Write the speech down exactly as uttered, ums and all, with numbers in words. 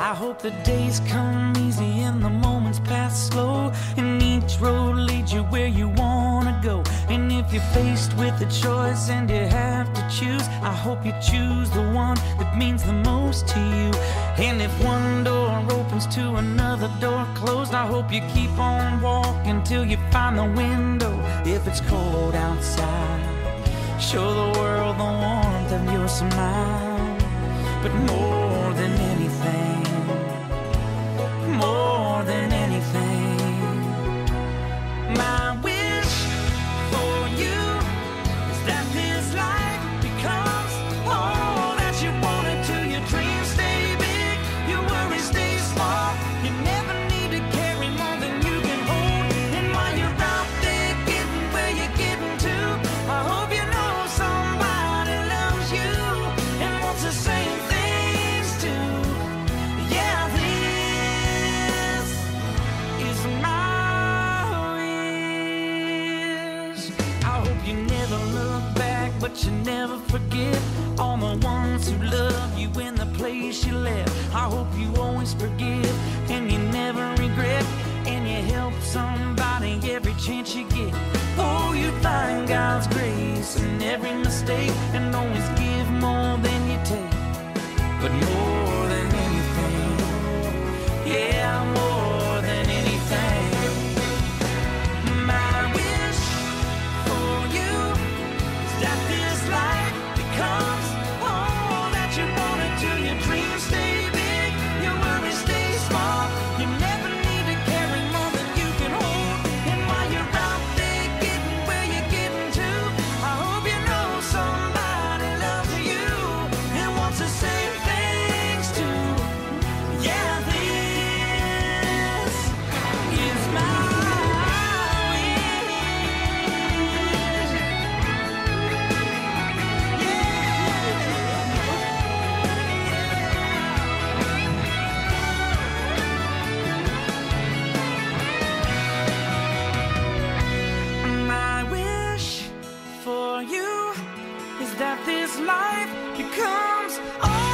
I hope the days come easy and the moments pass slow, and each road leads you where you wanna go. And if you're faced with a choice and you have to choose, I hope you choose the one that means the most to you. And if one door opens to another door closed, I hope you keep on walking till you find the window. If it's cold outside, show the world the warmth of your smile. But more than anything, more than anything, my wish for you is that this life becomes all that you want it to. Your dreams stay big, your worries stay small. You never need to carry more than you can hold. And while you're out there getting where you're getting to, I hope you know somebody loves you and wants the same things too. Yeah, this is my wish. I hope you never look back, but you never forget all the ones who love you in the place you left. I hope you always forgive and you never regret, and you help somebody every chance you get. Oh, you find God's grace in every mistake and always give more than you take. But more than anything, yeah, more than anything, my wish for you is that this life becomes all that you want it to. Your dreams stay big, your worries stay small. You never need to carry more than you can hold. And while you're out there getting where you're getting to, I hope you know somebody loves you and wants the same things too. Yeah, this is my wish. My wish for you is that this life becomes all